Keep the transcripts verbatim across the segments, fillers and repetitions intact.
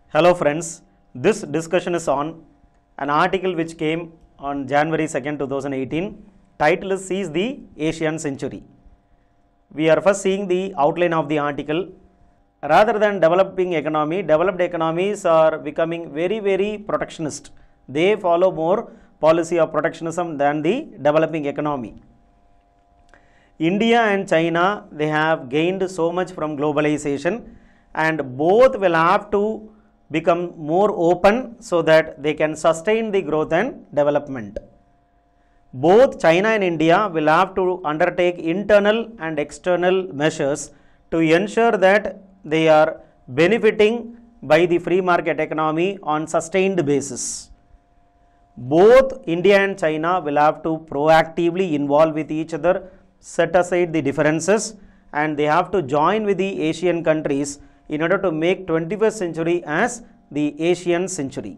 Hello friends, this discussion is on an article which came on January second, two thousand eighteen. Title is Seize the Asian Century. We are first seeing the outline of the article. Rather than developing economy, developed economies are becoming very very protectionist. They follow more policy of protectionism than the developing economy. India and China, they have gained so much from globalization, and both will have to become more open so that they can sustain the growth and development. Both China and India will have to undertake internal and external measures to ensure that they are benefiting by the free market economy on sustained basis. Both India and China will have to proactively involve with each other, set aside the differences, and they have to join with the Asian countries in order to make twenty-first century as the Asian century.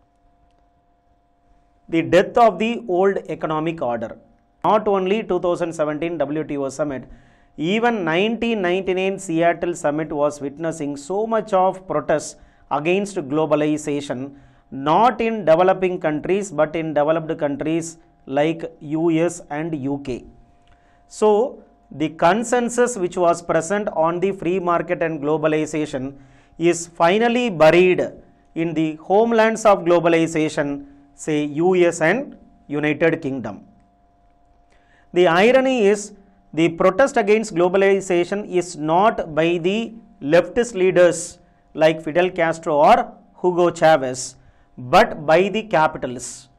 The death of the old economic order. Not only two thousand seventeen W T O summit, even nineteen ninety-nine Seattle summit was witnessing so much of protests against globalization, not in developing countries but in developed countries like U S and U K. So, the consensus which was present on the free market and globalization is finally buried in the homelands of globalization, say U S and United Kingdom. The irony is, the protest against globalization is not by the leftist leaders like Fidel Castro or Hugo Chavez, but by the capitalists.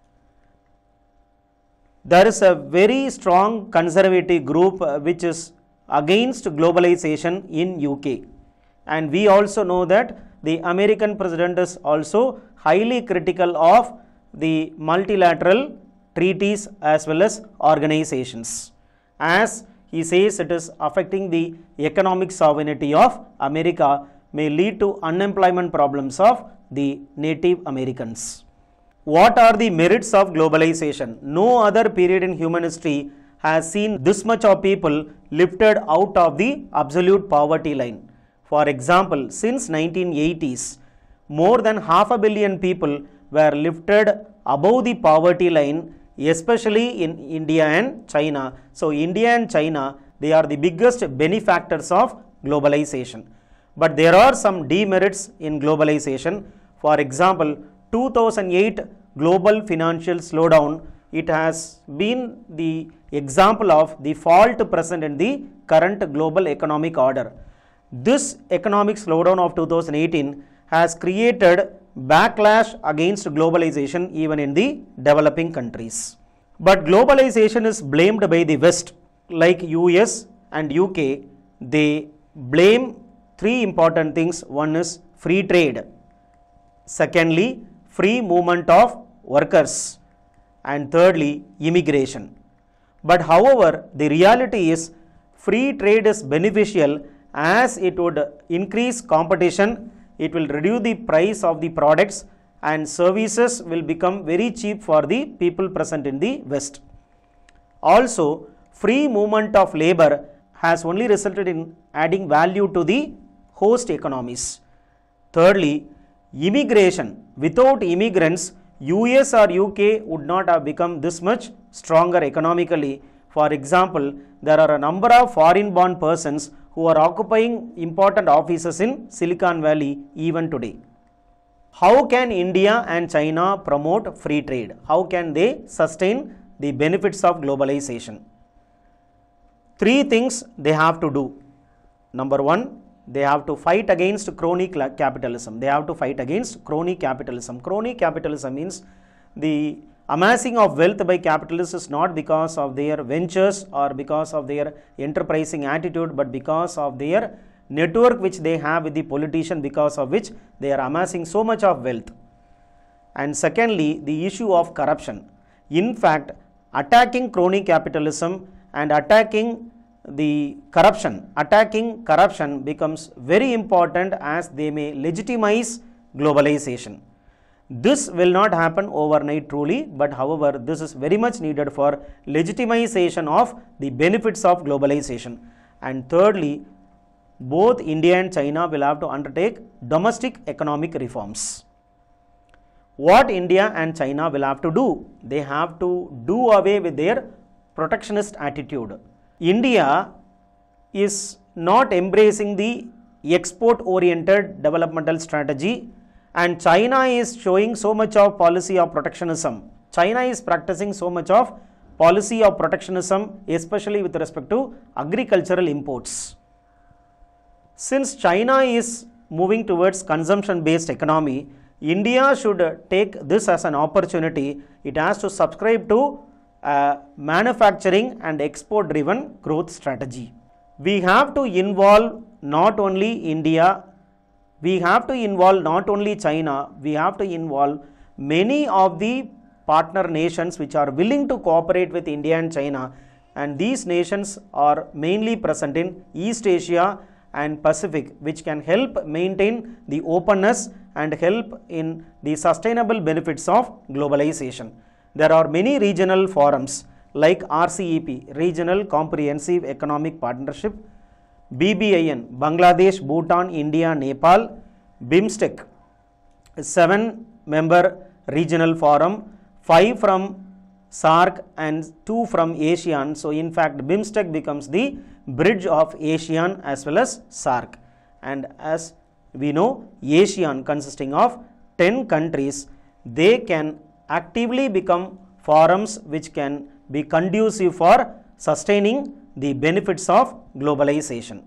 There is a very strong conservative group uh, which is against globalization in U K, and we also know that the American president is also highly critical of the multilateral treaties as well as organizations, as he says it is affecting the economic sovereignty of America, may lead to unemployment problems of the Native Americans. What are the merits of globalization? No other period in human history has seen this much of people lifted out of the absolute poverty line. For example, since nineteen eighties, more than half a billion people were lifted above the poverty line, especially in India and China. So, India and China, they are the biggest benefactors of globalization. But there are some demerits in globalization. For example, two thousand eight global financial slowdown, it has been the example of the fault present in the current global economic order. This economic slowdown of two thousand eighteen has created backlash against globalization even in the developing countries. But globalization is blamed by the West, like U S and U K. They blame three important things. One is free trade. Secondly, free movement of workers, and thirdly, immigration. But however, the reality is free trade is beneficial as it would increase competition, it will reduce the price of the products, and services will become very cheap for the people present in the West. Also, free movement of labor has only resulted in adding value to the host economies. Thirdly, immigration. Without immigrants, U S or U K would not have become this much stronger economically. For example, there are a number of foreign born persons who are occupying important offices in Silicon Valley even today. How can India and China promote free trade? How can they sustain the benefits of globalization? Three things they have to do. Number one, they have to fight against crony capitalism. They have to fight against crony capitalism. Crony capitalism means the amassing of wealth by capitalists is not because of their ventures or because of their enterprising attitude, but because of their network which they have with the politician, because of which they are amassing so much of wealth. And secondly, the issue of corruption. In fact, attacking crony capitalism and attacking the corruption, attacking corruption becomes very important as they may legitimize globalization. This will not happen overnight truly, but however, this is very much needed for legitimization of the benefits of globalization. And thirdly, both India and China will have to undertake domestic economic reforms. What India and China will have to do? They have to do away with their protectionist attitude. India is not embracing the export-oriented developmental strategy, and China is showing so much of policy of protectionism. China is practicing so much of policy of protectionism, especially with respect to agricultural imports. Since China is moving towards consumption-based economy, India should take this as an opportunity. It has to subscribe to a manufacturing and export-driven growth strategy. We have to involve not only India, we have to involve not only China, we have to involve many of the partner nations which are willing to cooperate with India and China, and these nations are mainly present in East Asia and Pacific, which can help maintain the openness and help in the sustainable benefits of globalization. There are many regional forums like R C E P, Regional Comprehensive Economic Partnership, B B I N, Bangladesh, Bhutan, India, Nepal, BIMSTEC, seven member regional forum, five from SAARC and two from ASEAN. So in fact, BIMSTEC becomes the bridge of ASEAN as well as SAARC. And as we know, ASEAN consisting of ten countries, they can actively become forums which can be conducive for sustaining the benefits of globalization.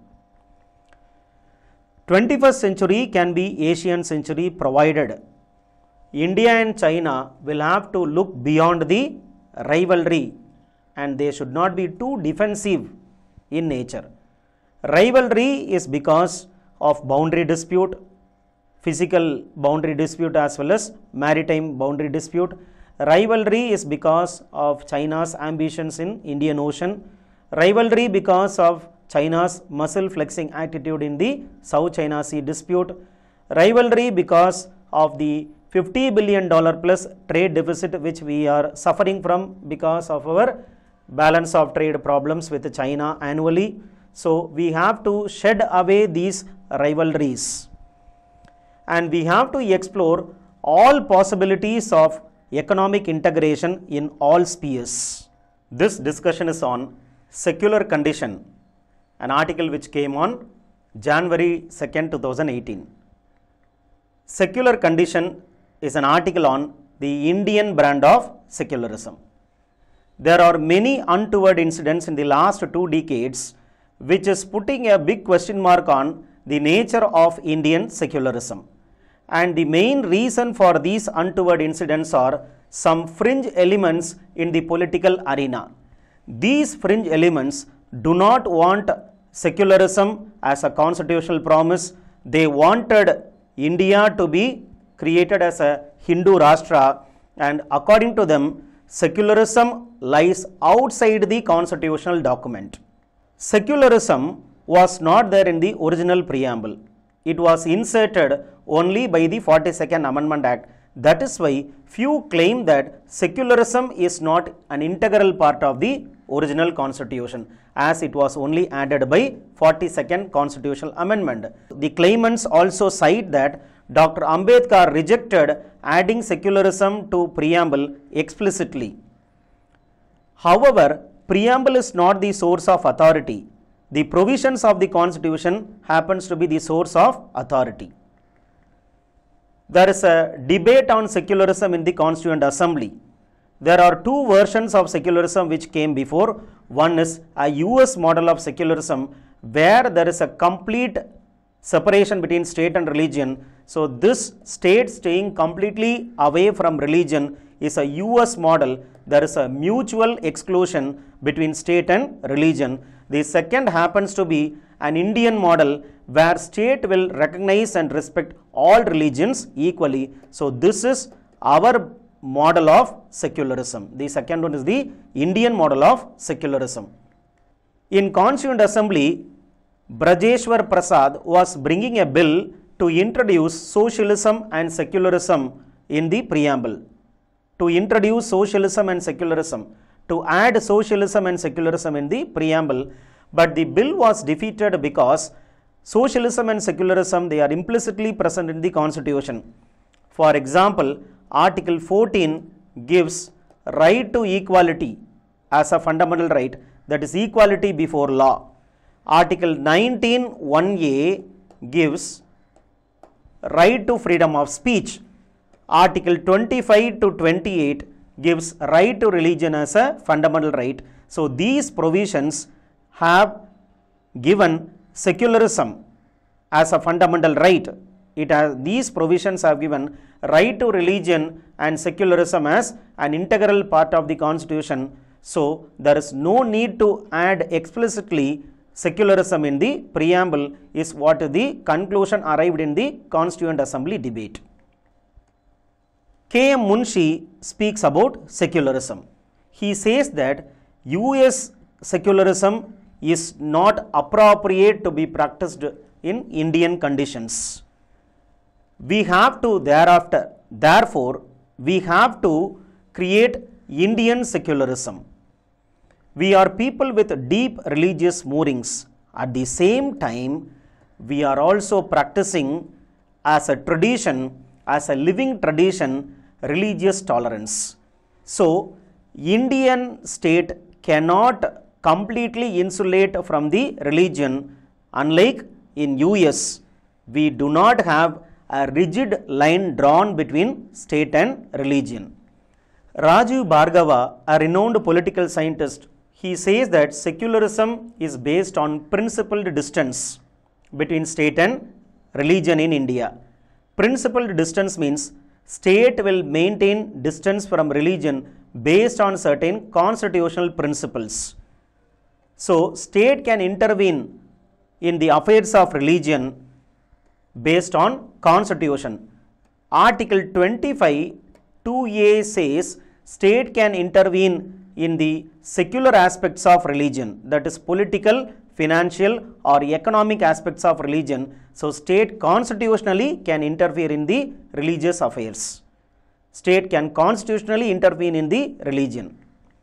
twenty-first century can be Asian century provided India and China will have to look beyond the rivalry, and they should not be too defensive in nature. Rivalry is because of boundary dispute, physical boundary dispute as well as maritime boundary dispute. Rivalry is because of China's ambitions in Indian Ocean. Rivalry because of China's muscle flexing attitude in the South China Sea dispute. Rivalry because of the fifty billion dollars plus trade deficit which we are suffering from because of our balance of trade problems with China annually. So we have to shed away these rivalries, and we have to explore all possibilities of economic integration in all spheres. This discussion is on secular condition, an article which came on January second two thousand eighteen. Secular condition is an article on the Indian brand of secularism. There are many untoward incidents in the last two decades which is putting a big question mark on the nature of Indian secularism. And the main reason for these untoward incidents are some fringe elements in the political arena. These fringe elements do not want secularism as a constitutional promise. They wanted India to be created as a Hindu Rashtra, and according to them, secularism lies outside the constitutional document. Secularism was not there in the original preamble. It was inserted only by the forty-second Amendment Act. That is why few claim that secularism is not an integral part of the original constitution, as it was only added by forty-second Constitutional Amendment. The claimants also cite that Doctor Ambedkar rejected adding secularism to preamble explicitly. However, preamble is not the source of authority. The provisions of the Constitution happens to be the source of authority. There is a debate on secularism in the Constituent Assembly. There are two versions of secularism which came before. One is a U S model of secularism where there is a complete separation between state and religion. So this state staying completely away from religion is a U S model. There is a mutual exclusion between state and religion. The second happens to be an Indian model where state will recognize and respect all religions equally. So this is our model of secularism. The second one is the Indian model of secularism. In Constituent Assembly, Brajeshwar Prasad was bringing a bill to introduce socialism and secularism in the preamble. To introduce socialism and secularism, to add socialism and secularism in the preamble, but the bill was defeated because Socialism and secularism, they are implicitly present in the Constitution. For example, Article fourteen gives right to equality as a fundamental right, that is equality before law. Article nineteen one A gives right to freedom of speech. Article twenty-five to twenty-eight gives right to religion as a fundamental right. So these provisions have given secularism as a fundamental right. It has, these provisions have given right to religion and secularism as an integral part of the Constitution. So there is no need to add explicitly secularism in the preamble, is what the conclusion arrived in the Constituent Assembly debate. K M Munshi speaks about secularism. He says that U S secularism is not appropriate to be practiced in Indian conditions. We have to thereafter, therefore, we have to create Indian secularism. We are people with deep religious moorings. At the same time, we are also practicing as a tradition, as a living tradition, religious tolerance. So, Indian state cannot completely insulate from the religion. Unlike in U S, we do not have a rigid line drawn between state and religion. Rajiv Bhargava, a renowned political scientist, he says that secularism is based on principled distance between state and religion in India. Principled distance means state will maintain distance from religion based on certain constitutional principles. So, state can intervene in the affairs of religion based on constitution. Article twenty-five two A says state can intervene in the secular aspects of religion, that is political, financial or economic aspects of religion. So, state constitutionally can interfere in the religious affairs. State can constitutionally intervene in the religion.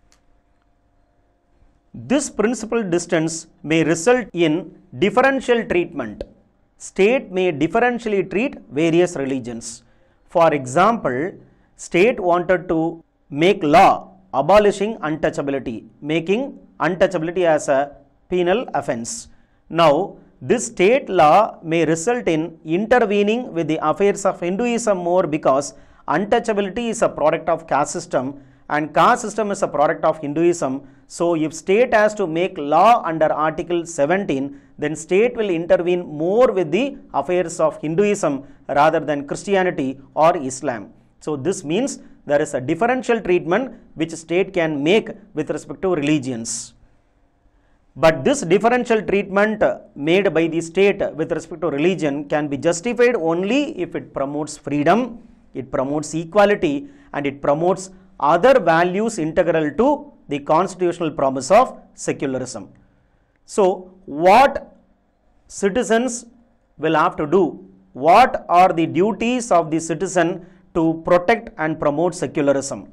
This principled distance may result in differential treatment. State may differentially treat various religions. For example, state wanted to make law abolishing untouchability, making untouchability as a penal offense. Now, this state law may result in intervening with the affairs of Hinduism more, because untouchability is a product of caste system and caste system is a product of Hinduism. So, if state has to make law under Article seventeen, then state will intervene more with the affairs of Hinduism rather than Christianity or Islam. So, this means there is a differential treatment which state can make with respect to religions. But this differential treatment made by the state with respect to religion can be justified only if it promotes freedom, it promotes equality, and it promotes other values integral to the constitutional promise of secularism. So, what citizens will have to do? What are the duties of the citizen to protect and promote secularism?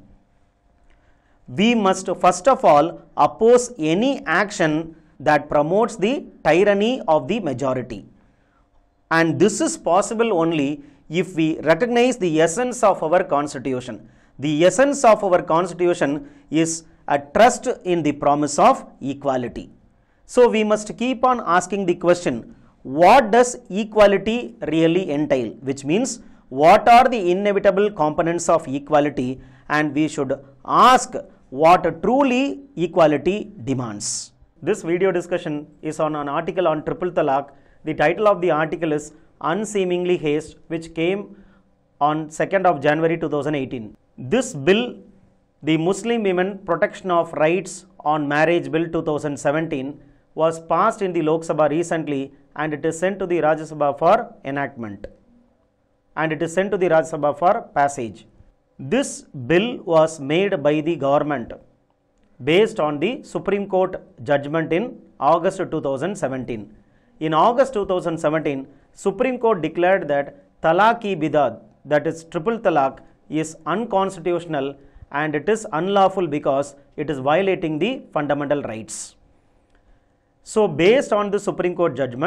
We must first of all oppose any action that promotes the tyranny of the majority. And this is possible only if we recognize the essence of our constitution. The essence of our constitution is a trust in the promise of equality. So, we must keep on asking the question, what does equality really entail? Which means, what are the inevitable components of equality? And we should ask what truly equality demands. This video discussion is on an article on triple talaq. The title of the article is Unseemingly Haste, which came on second of January two thousand eighteen. This bill, the Muslim Women Protection of Rights on Marriage Bill two thousand seventeen, was passed in the Lok Sabha recently, and it is sent to the Rajya Sabha for enactment. And it is sent to the Rajya Sabha for passage. This bill was made by the government based on the Supreme Court judgment in August two thousand seventeen. In August two thousand seventeen, Supreme Court declared that talaq-e-bidad, that is triple talaq, is unconstitutional and it is unlawful because it is violating the fundamental rights. So, based on the Supreme Court judgment,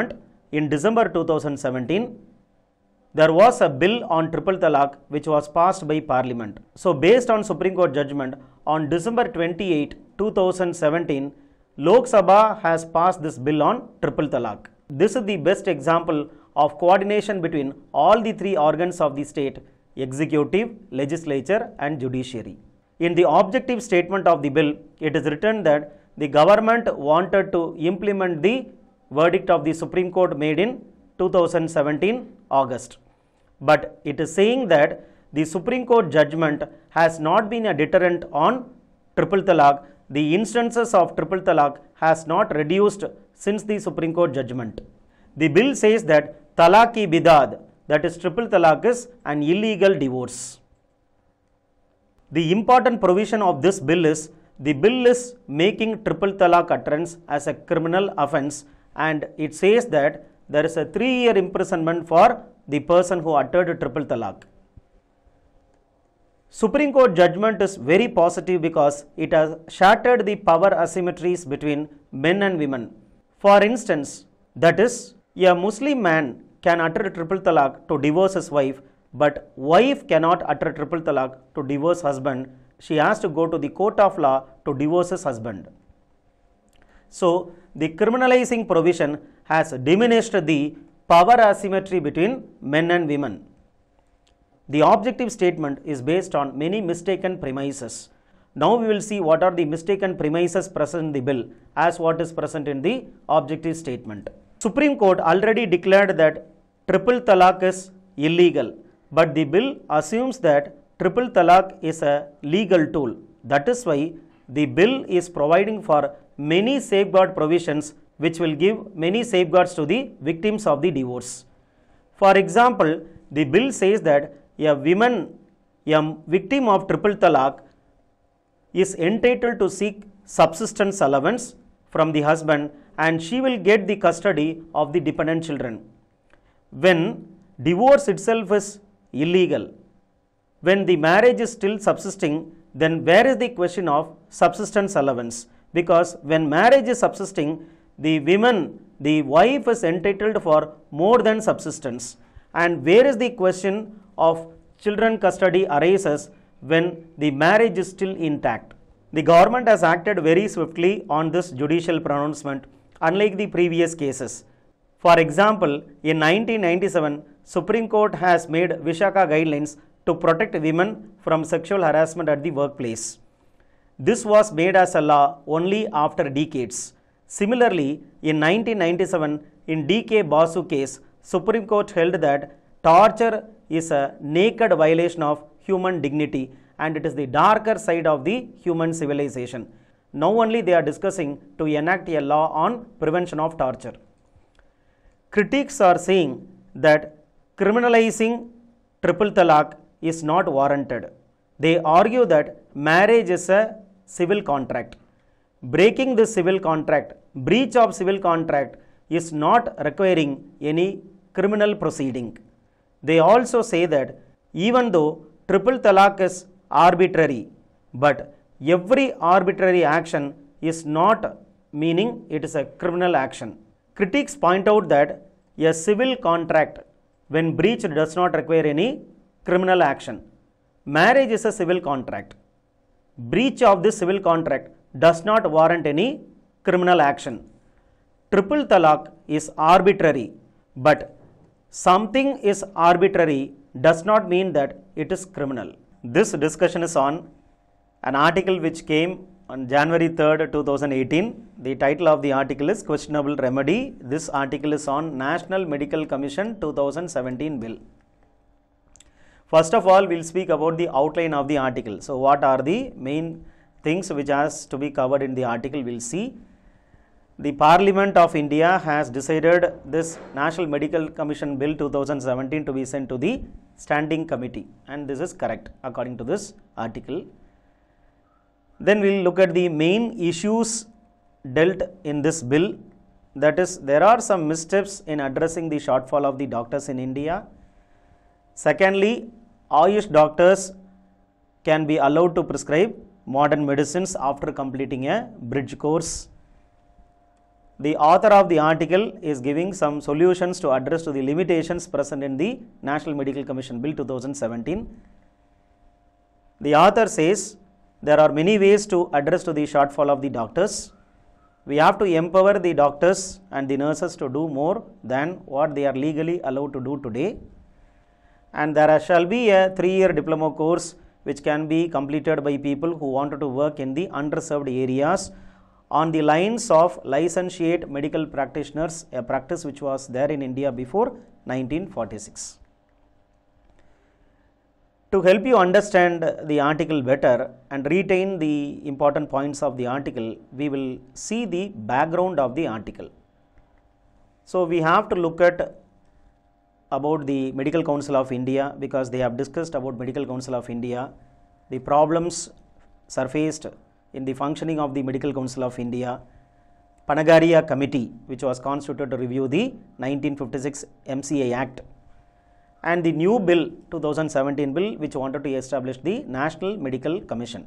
in December two thousand seventeen, there was a bill on triple talaq which was passed by Parliament. So based on Supreme Court judgment, on December twenty-eighth, two thousand seventeen, Lok Sabha has passed this bill on triple talaq. This is the best example of coordination between all the three organs of the state: executive, legislature and judiciary. In the objective statement of the bill, it is written that the government wanted to implement the verdict of the Supreme Court made in two thousand seventeen August. But it is saying that the Supreme Court judgment has not been a deterrent on triple talaq. The instances of triple talaq has not reduced since the Supreme Court judgment. The bill says that talaq-e-bidad, that is triple talaq, is an illegal divorce. The important provision of this bill is the bill is making triple talaq utterance as a criminal offence, and it says that there is a three-year imprisonment for the person who uttered triple talaq. Supreme Court judgment is very positive because it has shattered the power asymmetries between men and women. For instance, that is, a Muslim man can utter triple talaq to divorce his wife, but wife cannot utter triple talaq to divorce husband. She has to go to the court of law to divorce his husband. So, the criminalizing provision has diminished the power asymmetry between men and women. The objective statement is based on many mistaken premises. Now we will see what are the mistaken premises present in the bill as what is present in the objective statement. Supreme Court already declared that triple talaq is illegal, but the bill assumes that triple talaq is a legal tool. That is why the bill is providing for many safeguard provisions which will give many safeguards to the victims of the divorce. For example, the bill says that a woman, a victim of triple talaq, is entitled to seek subsistence allowance from the husband, and she will get the custody of the dependent children. When divorce itself is illegal, when the marriage is still subsisting, then where is the question of subsistence allowance? Because when marriage is subsisting, the women, the wife is entitled for more than subsistence. And where is the question of children custody arises when the marriage is still intact? The government has acted very swiftly on this judicial pronouncement, unlike the previous cases. For example, in nineteen ninety-seven, Supreme Court has made Vishaka guidelines to protect women from sexual harassment at the workplace. This was made as a law only after decades. Similarly, in nineteen ninety-seven, in D K Basu case, Supreme Court held that torture is a naked violation of human dignity and it is the darker side of the human civilization. Now only they are discussing to enact a law on prevention of torture. Critics are saying that criminalizing triple talaq is not warranted. They argue that marriage is a civil contract. Breaking this civil contract, breach of civil contract is not requiring any criminal proceeding. They also say that even though triple talaq is arbitrary, but every arbitrary action is not meaning it is a criminal action. Critics point out that a civil contract, when breached, does not require any criminal action. Marriage is a civil contract. Breach of this civil contract does not warrant any criminal action. Triple talaq is arbitrary, but something is arbitrary does not mean that it is criminal. This discussion is on an article which came on January third, two thousand eighteen. The title of the article is Questionable Remedy. This article is on National Medical Commission two thousand seventeen bill. First of all, we will speak about the outline of the article. So, what are the main things which has to be covered in the article? We will see. The Parliament of India has decided this National Medical Commission Bill two thousand seventeen to be sent to the Standing Committee, and this is correct according to this article. Then we will look at the main issues dealt in this bill. That is, there are some missteps in addressing the shortfall of the doctors in India. Secondly, Ayush doctors can be allowed to prescribe modern medicines after completing a bridge course. the author of the article is giving some solutions to address to the limitations present in the National Medical Commission Bill two thousand seventeen. The author says there are many ways to address to the shortfall of the doctors. We have to empower the doctors and the nurses to do more than what they are legally allowed to do today. And there shall be a three-year diploma course which can be completed by people who wanted to work in the underserved areas on the lines of licentiate medical practitioners, a practice which was there in India before nineteen forty-six. To help you understand the article better and retain the important points of the article, we will see the background of the article. So we have to look at about the Medical Council of India, because they have discussed about Medical Council of India, the problems surfaced in the functioning of the Medical Council of India, Panagaria Committee which was constituted to review the nineteen fifty-six M C A Act, and the new bill two thousand seventeen bill which wanted to establish the National Medical Commission.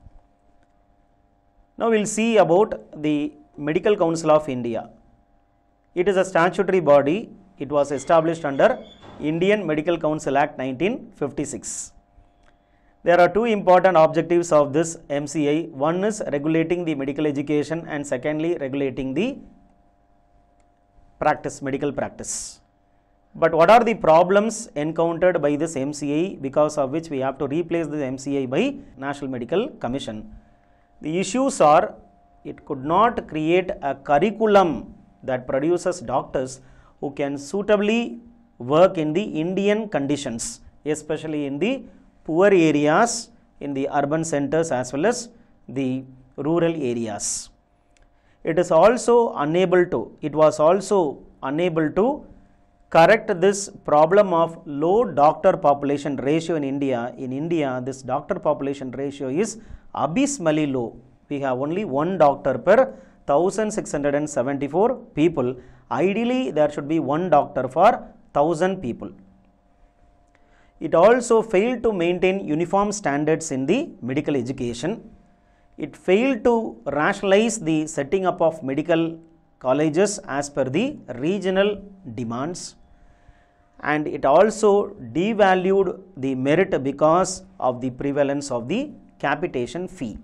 Now we will see about the Medical Council of India. It is a statutory body. It was established under Indian Medical Council Act nineteen fifty-six. There are two important objectives of this M C I. One is regulating the medical education, and secondly regulating the practice, medical practice. But what are the problems encountered by this M C I, because of which we have to replace the M C I by National Medical Commission? The issues are, it could not create a curriculum that produces doctors who can suitably work in the Indian conditions, especially in the poor areas, in the urban centers as well as the rural areas. It is also unable to, it was also unable to correct this problem of low doctor population ratio in India. In India, this doctor population ratio is abysmally low. We have only one doctor per one thousand six hundred seventy-four people. Ideally, there should be one doctor for one thousand people. It also failed to maintain uniform standards in the medical education. It failed to rationalize the setting up of medical colleges as per the regional demands. And it also devalued the merit because of the prevalence of the capitation fee.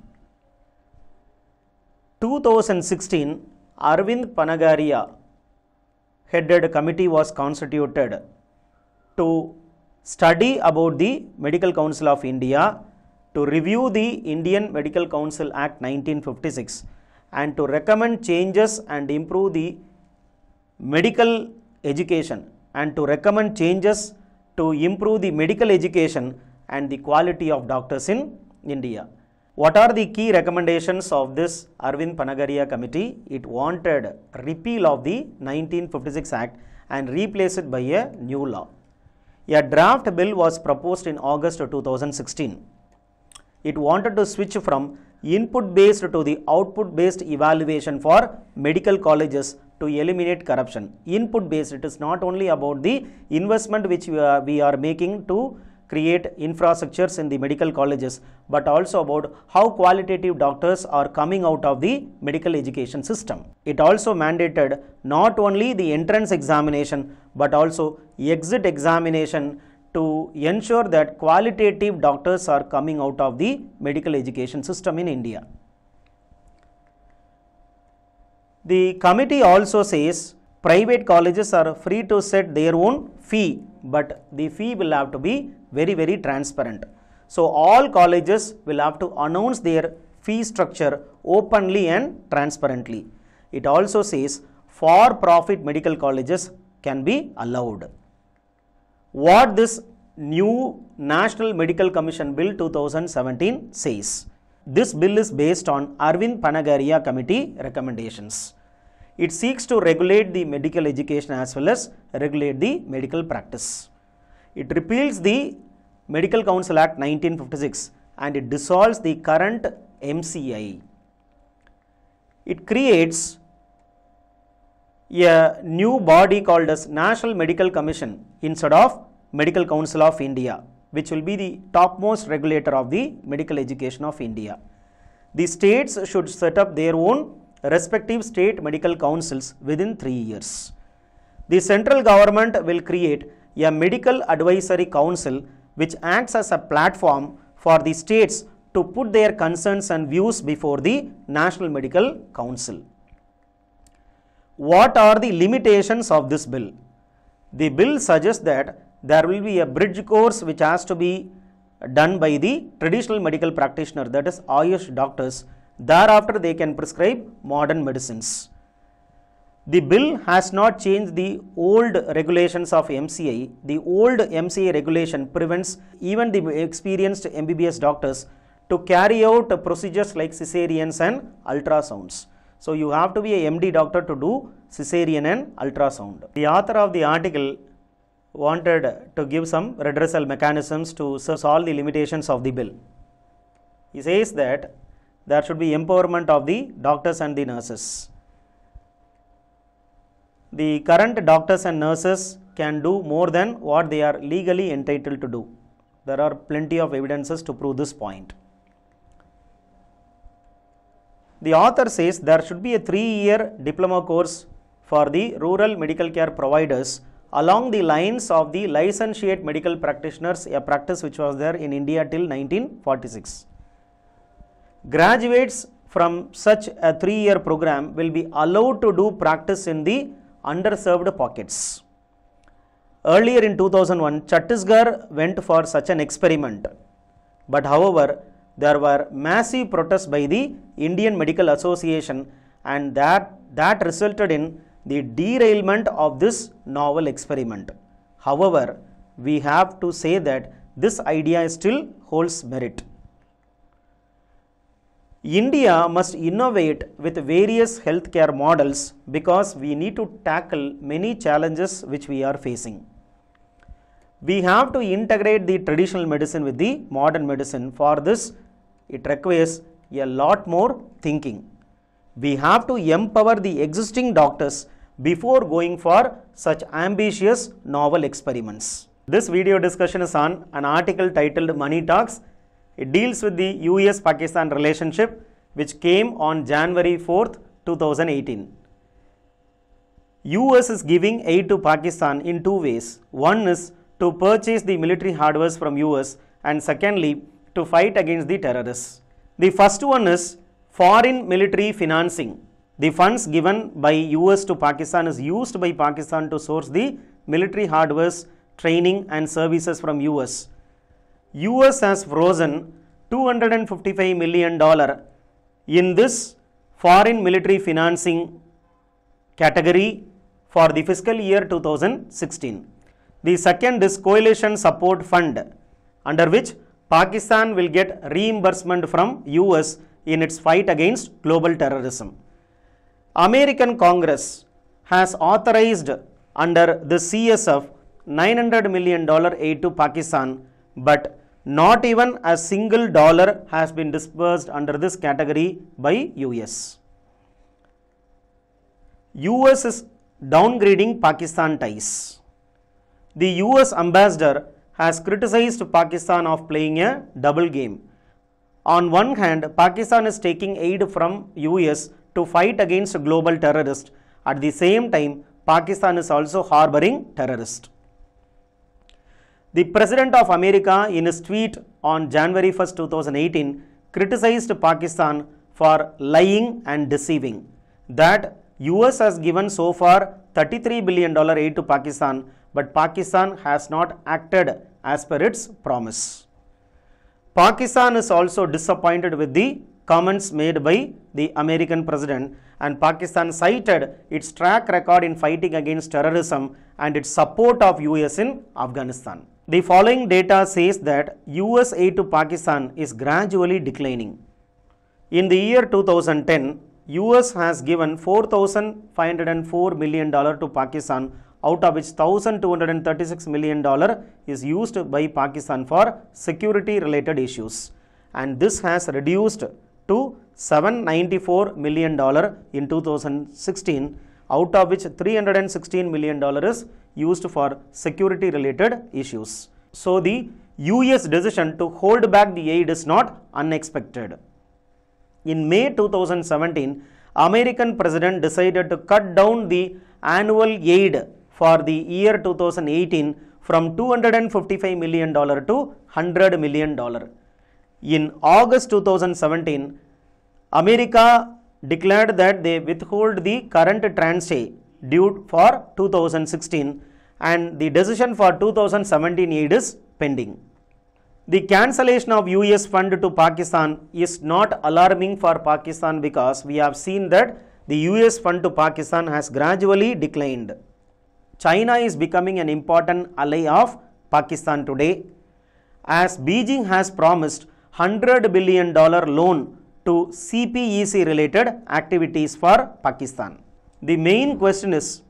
two thousand sixteen, Arvind Panagaria headed committee was constituted to study about the Medical Council of India, to review the Indian Medical Council Act nineteen fifty-six, and to recommend changes and improve the medical education, and to recommend changes to improve the medical education and the quality of doctors in India. What are the key recommendations of this Arvind Panagaria committee? It wanted repeal of the nineteen fifty-six Act and replace it by a new law. A draft bill was proposed in August two thousand sixteen. It wanted to switch from input based to the output based evaluation for medical colleges to eliminate corruption. Input based, it is not only about the investment which we are, we are making to create infrastructures in the medical colleges, but also about how qualitative doctors are coming out of the medical education system. It also mandated not only the entrance examination but also exit examination to ensure that qualitative doctors are coming out of the medical education system in India. The committee also says private colleges are free to set their own fee, but the fee will have to be very, very transparent. So all colleges will have to announce their fee structure openly and transparently. It also says for-profit medical colleges can be allowed. What this new National Medical Commission Bill two thousand seventeen says. This bill is based on Arvind Panagaria Committee recommendations. It seeks to regulate the medical education as well as regulate the medical practice. It repeals the Medical Council Act nineteen fifty-six and it dissolves the current M C I. It creates a new body called as National Medical Commission instead of Medical Council of India, which will be the topmost regulator of the medical education of India. The states should set up their own respective state medical councils within three years. The central government will create a medical advisory council which acts as a platform for the states to put their concerns and views before the National Medical Council. What are the limitations of this bill? The bill suggests that there will be a bridge course which has to be done by the traditional medical practitioner, that is Ayush doctors. Thereafter they can prescribe modern medicines. The bill has not changed the old regulations of M C I. The old M C I regulation prevents even the experienced M B B S doctors to carry out procedures like cesareans and ultrasounds. So you have to be a M D doctor to do cesarean and ultrasound. The author of the article wanted to give some redressal mechanisms to solve the limitations of the bill. He says that there should be empowerment of the doctors and the nurses. The current doctors and nurses can do more than what they are legally entitled to do. There are plenty of evidences to prove this point. The author says there should be a three-year diploma course for the rural medical care providers along the lines of the licentiate medical practitioners, a practice which was there in India till nineteen forty-six. Graduates from such a three-year program will be allowed to do practice in the underserved pockets. Earlier in two thousand one, Chhattisgarh went for such an experiment, but however, there were massive protests by the Indian Medical Association, and that, that resulted in the derailment of this novel experiment. However, we have to say that this idea still holds merit. India must innovate with various healthcare models because we need to tackle many challenges which we are facing. We have to integrate the traditional medicine with the modern medicine. For this, it requires a lot more thinking. We have to empower the existing doctors before going for such ambitious novel experiments. This video discussion is on an article titled Money Talks. It deals with the U S Pakistan relationship which came on January fourth, two thousand eighteen. U S is giving aid to Pakistan in two ways. One is to purchase the military hardware from U S, and secondly to fight against the terrorists. The first one is foreign military financing. The funds given by U S to Pakistan is used by Pakistan to source the military hardware, training and services from U S. U S has frozen two hundred fifty-five million dollars in this foreign military financing category for the fiscal year two thousand sixteen. The second is Coalition Support Fund, under which Pakistan will get reimbursement from U S in its fight against global terrorism. American Congress has authorized under the C S F nine hundred million dollars aid to Pakistan, but not even a single dollar has been disbursed under this category by U S. U S is downgrading Pakistan ties. The U S ambassador has criticized Pakistan of playing a double game. On one hand, Pakistan is taking aid from U S to fight against global terrorists. At the same time, Pakistan is also harboring terrorists. The President of America, in his tweet on January first, two thousand eighteen, criticized Pakistan for lying and deceiving. That U S has given so far thirty-three billion dollars aid to Pakistan, but Pakistan has not acted as per its promise. Pakistan is also disappointed with the comments made by the American president, and Pakistan cited its track record in fighting against terrorism and its support of U S in Afghanistan. The following data says that U S aid to Pakistan is gradually declining. In the year two thousand ten, U S has given four thousand five hundred four million dollars to Pakistan, out of which one thousand two hundred thirty-six million dollars is used by Pakistan for security related issues, and this has reduced to seven hundred ninety-four million dollars in two thousand sixteen, out of which three hundred sixteen million dollars is used for security related issues. So the U S decision to hold back the aid is not unexpected. In May two thousand seventeen, American president decided to cut down the annual aid for the year two thousand eighteen from two hundred fifty-five million dollars to one hundred million dollars. In August two thousand seventeen, America declared that they withhold the current tranche due for two thousand sixteen and the decision for two thousand seventeen aid is pending. The cancellation of U S fund to Pakistan is not alarming for Pakistan because we have seen that the U S fund to Pakistan has gradually declined. China is becoming an important ally of Pakistan today, as Beijing has promised one hundred billion dollars loan to C P E C related activities for Pakistan. The main question is,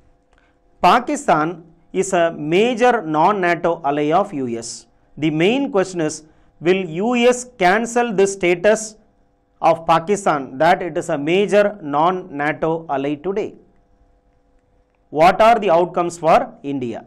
Pakistan is a major non-NATO ally of U S. The main question is, will U S cancel the status of Pakistan that it is a major non-NATO ally today? What are the outcomes for India?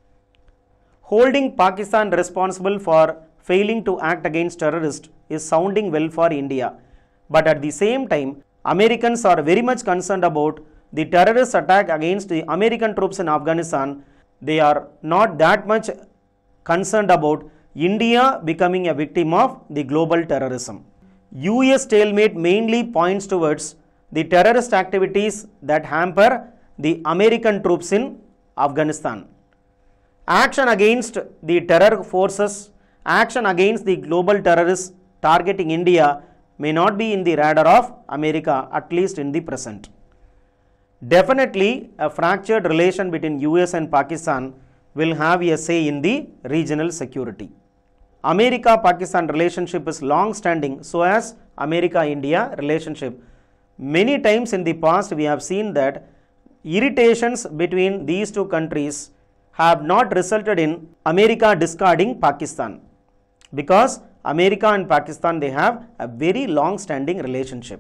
Holding Pakistan responsible for failing to act against terrorists is sounding well for India, but at the same time, Americans are very much concerned about the terrorist attack against the American troops in Afghanistan. They are not that much concerned about India becoming a victim of the global terrorism. U S stalemate mainly points towards the terrorist activities that hamper the American troops in Afghanistan. Action against the terror forces, action against the global terrorists targeting India may not be in the radar of America, at least in the present. Definitely, a fractured relation between U S and Pakistan will have a say in the regional security. America-Pakistan relationship is long-standing, so as America-India relationship. Many times in the past, we have seen that irritations between these two countries have not resulted in America discarding Pakistan, because America and Pakistan, they have a very long-standing relationship.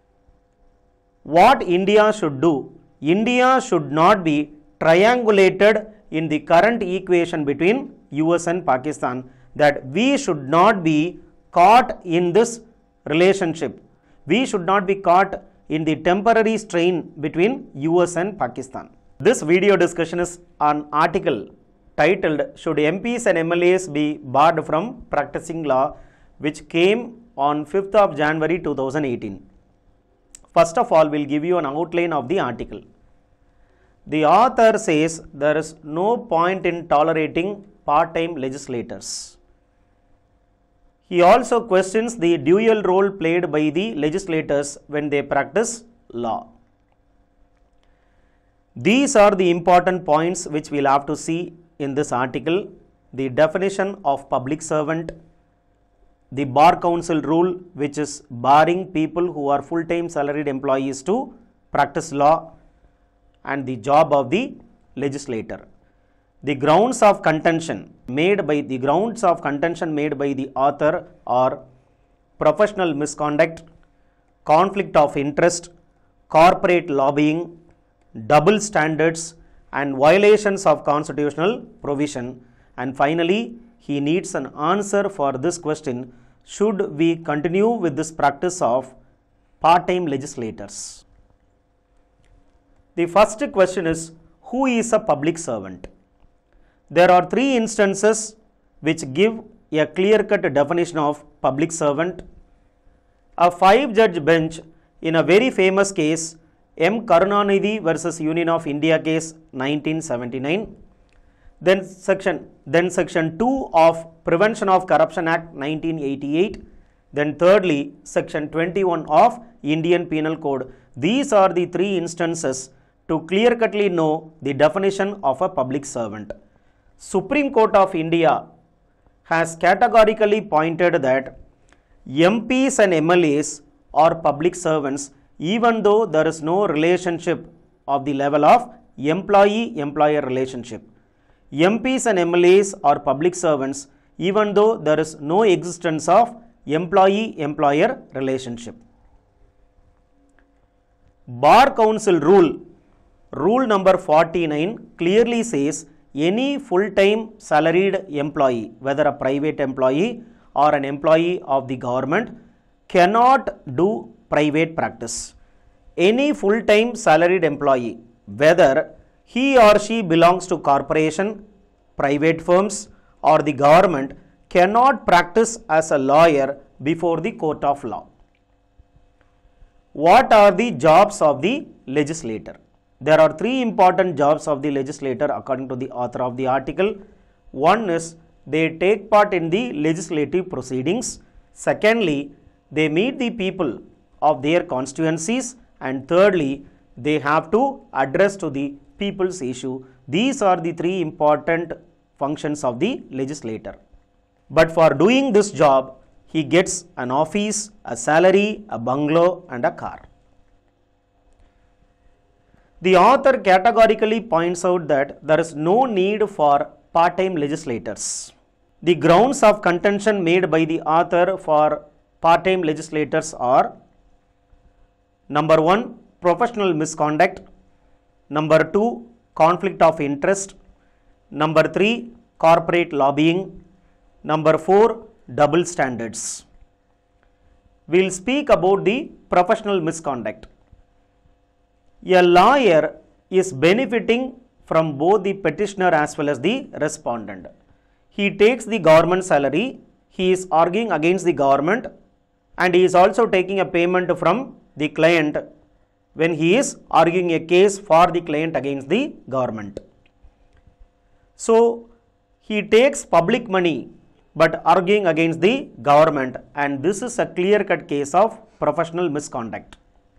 What India should do? India should not be triangulated in the current equation between U S and Pakistan, that we should not be caught in this relationship. We should not be caught in the temporary strain between U S and Pakistan. This video discussion is on article titled, Should M Ps and M L As be barred from practicing law, which came on fifth of January two thousand eighteen. First of all, we'll give you an outline of the article. The author says there is no point in tolerating part-time legislators. He also questions the dual role played by the legislators when they practice law. These are the important points which we'll have to see in this article. The definition of public servant, the Bar Council rule, which is barring people who are full-time salaried employees to practice law, and the job of the legislator. The grounds of contention made by the grounds of contention made by the author are professional misconduct, conflict of interest, corporate lobbying, double standards, and violations of constitutional provision. And finally, he needs an answer for this question: should we continue with this practice of part-time legislators? The first question is, who is a public servant? There are three instances which give a clear-cut definition of public servant. A five-judge bench in a very famous case, M. Karunanidhi versus Union of India case nineteen seventy-nine. Then section, then section two of Prevention of Corruption Act nineteen eighty-eight. Then thirdly, section twenty-one of Indian Penal Code. These are the three instances to clear-cutly know the definition of a public servant. Supreme Court of India has categorically pointed that M Ps and M L As are public servants even though there is no relationship of the level of employee-employer relationship. M Ps and M L As are public servants even though there is no existence of employee-employer relationship. Bar Council rule, rule number forty-nine clearly says any full-time salaried employee, whether a private employee or an employee of the government, cannot do private practice. any full-time salaried employee, whether he or she belongs to corporation, private firms or the government, cannot practice as a lawyer before the court of law. What are the jobs of the legislator? There are three important jobs of the legislator according to the author of the article. One is they take part in the legislative proceedings. Secondly, they meet the people of their constituencies. And thirdly, they have to address to the people's issue. These are the three important functions of the legislator. But for doing this job, he gets an office, a salary, a bungalow and a car. The author categorically points out that there is no need for part-time legislators. The grounds of contention made by the author for part-time legislators are: number one, professional misconduct; number two, conflict of interest; number three, corporate lobbying; number four, double standards. We will speak about the professional misconduct. A lawyer is benefiting from both the petitioner as well as the respondent. He takes the government salary, he is arguing against the government, and he is also taking a payment from the client when he is arguing a case for the client against the government. So, he takes public money but arguing against the government, and this is a clear-cut case of professional misconduct.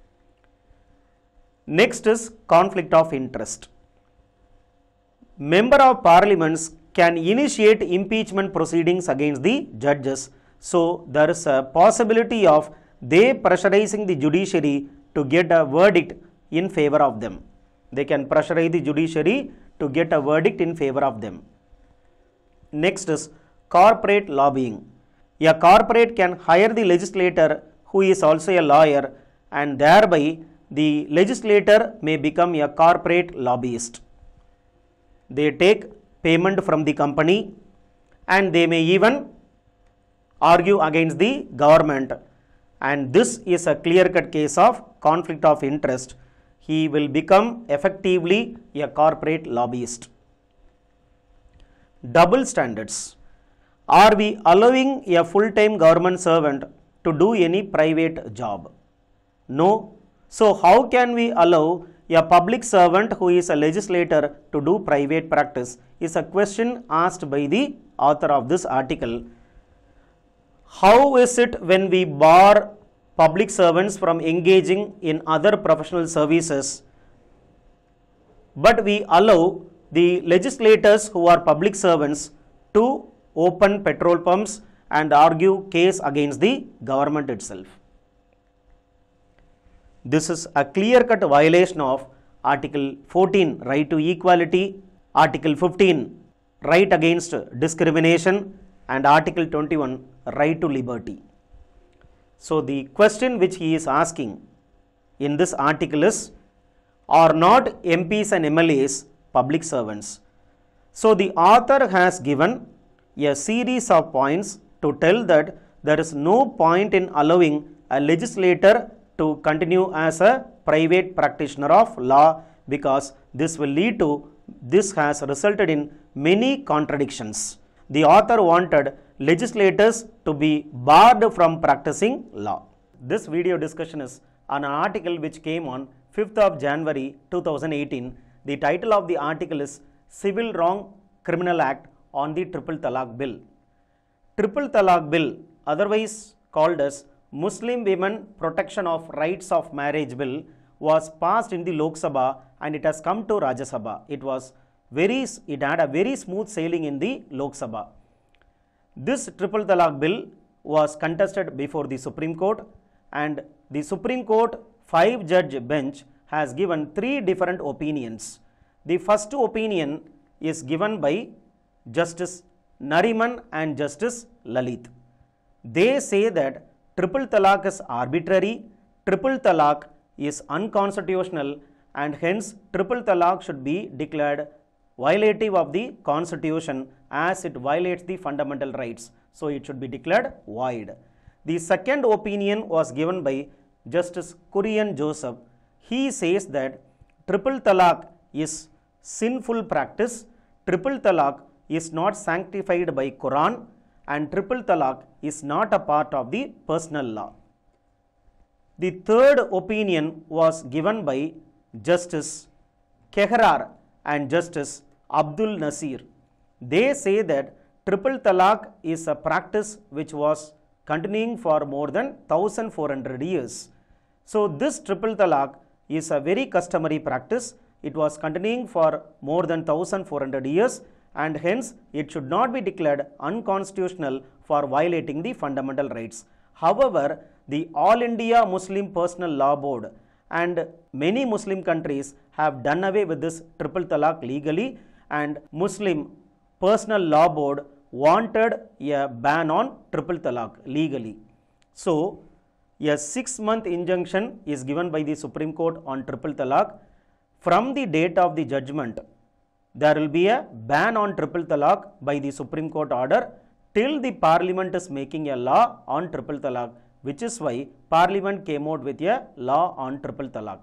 Next is conflict of interest. Member of Parliaments can initiate impeachment proceedings against the judges. So, there is a possibility of they pressurizing the judiciary to get a verdict in favor of them. They can pressurize the judiciary to get a verdict in favor of them. Next is corporate lobbying. A corporate can hire the legislator who is also a lawyer, and thereby the legislator may become a corporate lobbyist. They take payment from the company and they may even argue against the government, and this is a clear-cut case of conflict of interest. He will become effectively a corporate lobbyist. Double standards. Are we allowing a full-time government servant to do any private job? No. So, how can we allow a public servant who is a legislator to do private practice is a question asked by the author of this article. How is it when we bar public servants from engaging in other professional services, but we allow the legislators who are public servants to open petrol pumps and argue case against the government itself? This is a clear-cut violation of Article fourteen, right to equality, Article fifteen, right against discrimination, and Article twenty-one, right to liberty. So, the question which he is asking in this article is, are not M Ps and M L As public servants? So, the author has given a series of points to tell that there is no point in allowing a legislator to continue as a private practitioner of law, because this will lead to, this has resulted in many contradictions. The author wanted legislators to be barred from practicing law. This video discussion is on an article which came on fifth of January two thousand eighteen. The title of the article is Civil Wrong Criminal Act on the Triple Talaq Bill. Triple Talaq Bill, otherwise called as Muslim Women Protection of Rights of Marriage Bill, was passed in the Lok Sabha and it has come to Rajya Sabha. It was very, it had a very smooth sailing in the Lok Sabha. This Triple Talaq Bill was contested before the Supreme Court, and the Supreme Court five judge bench has given three different opinions. The first opinion is given by Justice Nariman and Justice Lalit. They say that Triple Talaq is arbitrary, Triple Talaq is unconstitutional, and hence Triple Talaq should be declared violative of the Constitution as it violates the fundamental rights. So, it should be declared void. The second opinion was given by Justice Kurian Joseph. he says that triple talaq is sinful practice, triple talaq is not sanctified by Quran, and triple talaq is not a part of the personal law. The third opinion was given by Justice Kehrar and Justice Abdul Nasir. They say that triple talaq is a practice which was continuing for more than one thousand four hundred years. So this triple talaq is a very customary practice. It was continuing for more than one thousand four hundred years, and hence it should not be declared unconstitutional for violating the fundamental rights. However, the All India Muslim Personal Law Board and many Muslim countries have done away with this triple talaq legally, and Muslim Personal Law Board wanted a ban on triple talaq legally. So, a six-month injunction is given by the Supreme Court on triple talaq. From the date of the judgment, there will be a ban on triple talaq by the Supreme Court order till the Parliament is making a law on triple talaq, which is why Parliament came out with a law on triple talaq.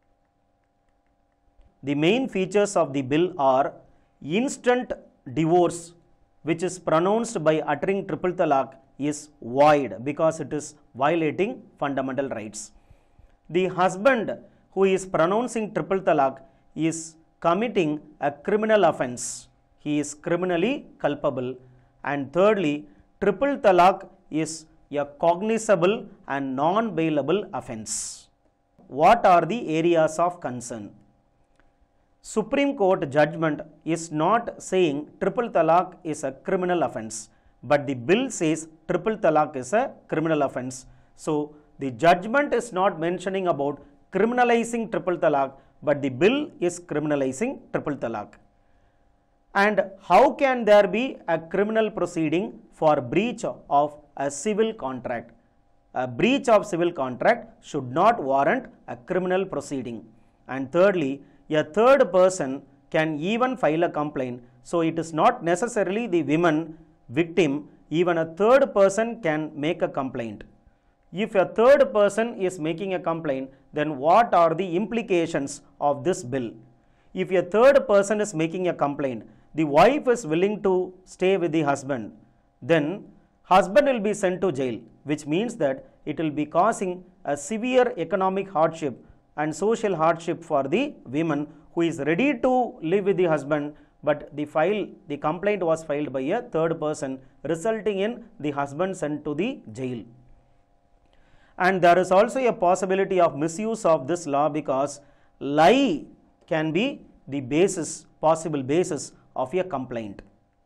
The main features of the bill are instant divorce, which is pronounced by uttering triple talaq, is void because it is violating fundamental rights. The husband who is pronouncing triple talaq is committing a criminal offense. He is criminally culpable. And thirdly, triple talaq is a cognizable and non-bailable offense. What are the areas of concern? Supreme Court judgment is not saying triple talaq is a criminal offense, but the bill says triple talaq is a criminal offense. So the judgment is not mentioning about criminalizing triple talaq, but the bill is criminalizing triple talaq. And how can there be a criminal proceeding for breach of a civil contract? A breach of civil contract should not warrant a criminal proceeding. And thirdly, a third person can even file a complaint. So it is not necessarily the woman victim, even a third person can make a complaint. If a third person is making a complaint, then what are the implications of this bill? If a third person is making a complaint, the wife is willing to stay with the husband, then husband will be sent to jail, which means that it will be causing a severe economic hardship and social hardship for the woman who is ready to live with the husband, but the file, the complaint was filed by a third person, resulting in the husband sent to the jail. And there is also a possibility of misuse of this law because lie can be the basis, possible basis of a complaint.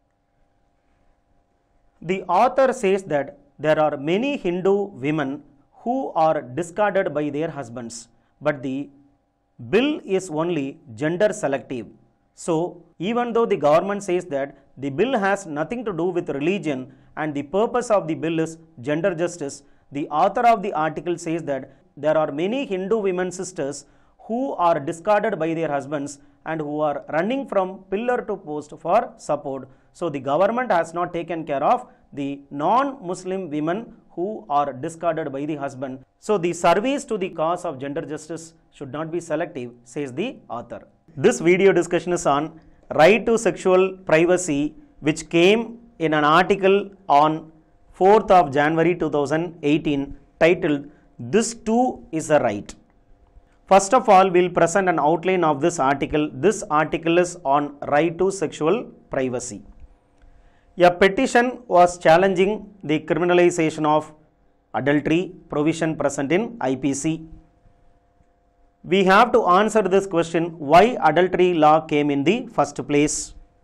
The author says that there are many Hindu women who are discarded by their husbands, but the bill is only gender selective. So even though the government says that the bill has nothing to do with religion and the purpose of the bill is gender justice, the author of the article says that there are many Hindu women sisters who are discarded by their husbands and who are running from pillar to post for support. So the government has not taken care of the non-Muslim women who are discarded by the husband. So the service to the cause of gender justice should not be selective, says the author. This video discussion is on right to sexual privacy, which came in an article on fourth of January two thousand eighteen titled "This Too is a Right." First of all, we will present an outline of this article. This article is on right to sexual privacy. A petition was challenging the criminalization of adultery provision present in I P C. We have to answer this question: why adultery law came in the first place?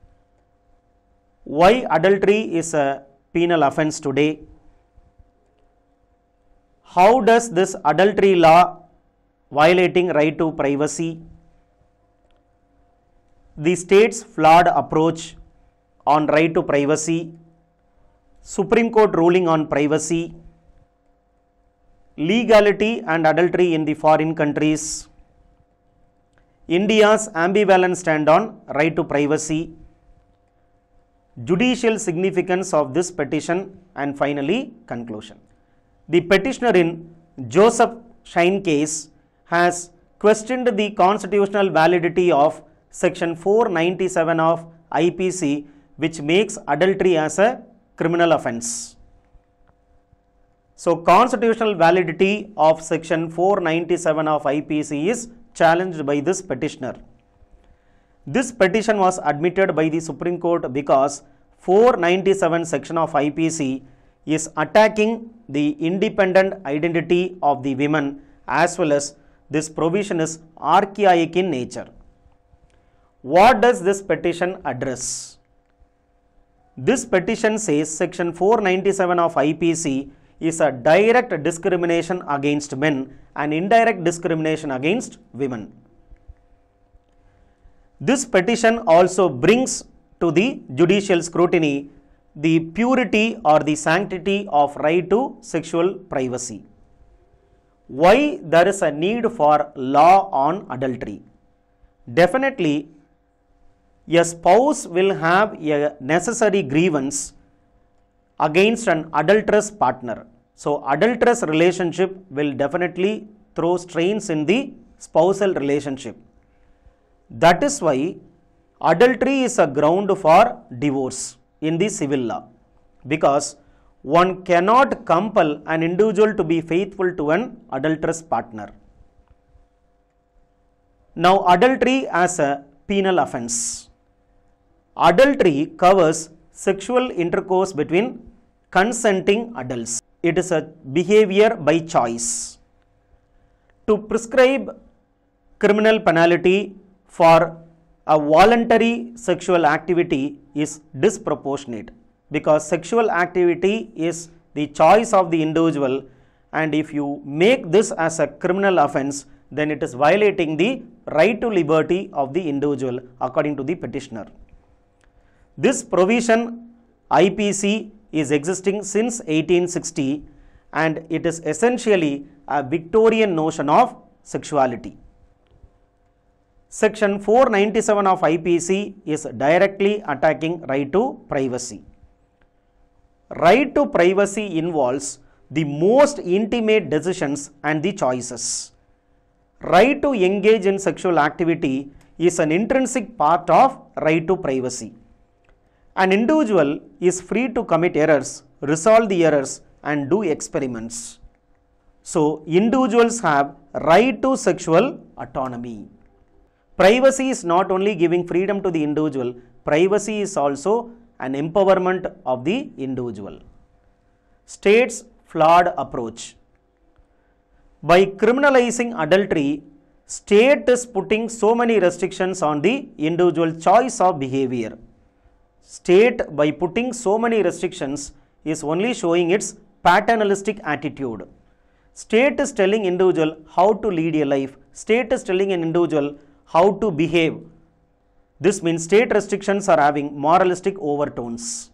Why adultery is a penal offense today? How does this adultery law violating right to privacy? The state's flawed approach on right to privacy, Supreme Court ruling on privacy, legality and adultery in the foreign countries, India's ambivalent stand on right to privacy, judicial significance of this petition, and finally conclusion. The petitioner in Joseph Shine case has questioned the constitutional validity of Section four ninety-seven of I P C, which makes adultery as a criminal offence. So, constitutional validity of Section four ninety-seven of I P C is challenged by this petitioner. This petition was admitted by the Supreme Court because four ninety-seven section of I P C is attacking the independent identity of the women, as well as this provision is archaic in nature. What does this petition address? This petition says Section four ninety-seven of I P C is a direct discrimination against men and indirect discrimination against women. This petition also brings to the judicial scrutiny the purity or the sanctity of right to sexual privacy. Why there is a need for law on adultery? Definitely, a spouse will have a necessary grievance against an adulterous partner. So, adulterous relationship will definitely throw strains in the spousal relationship. That is why adultery is a ground for divorce in the civil law, because one cannot compel an individual to be faithful to an adulterous partner. Now, adultery as a penal offence. Adultery covers sexual intercourse between consenting adults. It is a behavior by choice. To prescribe criminal penalty for a voluntary sexual activity is disproportionate, because sexual activity is the choice of the individual, and if you make this as a criminal offence, then it is violating the right to liberty of the individual according to the petitioner. This provision I P C is existing since eighteen sixty, and it is essentially a Victorian notion of sexuality. Section four ninety-seven of I P C is directly attacking right to privacy. Right to privacy involves the most intimate decisions and the choices. Right to engage in sexual activity is an intrinsic part of right to privacy. An individual is free to commit errors, resolve the errors, and do experiments. So, individuals have right to sexual autonomy. Privacy is not only giving freedom to the individual, privacy is also an empowerment of the individual. State's flawed approach. By criminalizing adultery, state is putting so many restrictions on the individual choice of behavior. State, by putting so many restrictions, is only showing its paternalistic attitude. State is telling individual how to lead a life. State is telling an individual how to behave. This means state restrictions are having moralistic overtones.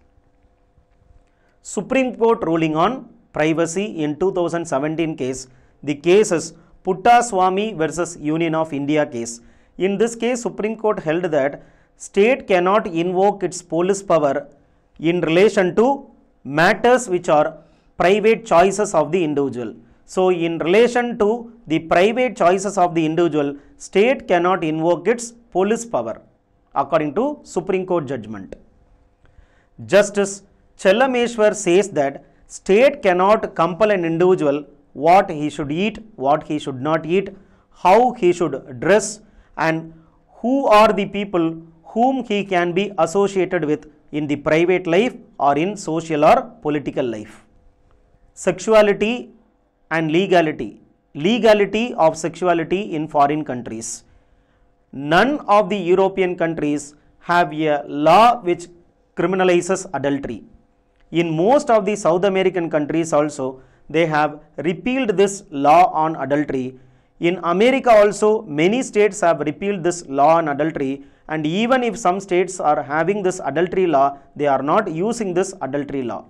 Supreme Court ruling on privacy in two thousand seventeen case. The case is Puttaswamy versus Union of India case. In this case, Supreme Court held that state cannot invoke its police power in relation to matters which are private choices of the individual. So, in relation to the private choices of the individual, state cannot invoke its police power according to Supreme Court judgment. Justice Chellameshwar says that state cannot compel an individual what he should eat, what he should not eat, how he should dress, and who are the people whom he can be associated with in the private life or in social or political life. Sexuality and legality. Legality of sexuality in foreign countries. None of the European countries have a law which criminalizes adultery. In most of the South American countries also, they have repealed this law on adultery. In America also, many states have repealed this law on adultery, and even if some states are having this adultery law, they are not using this adultery law.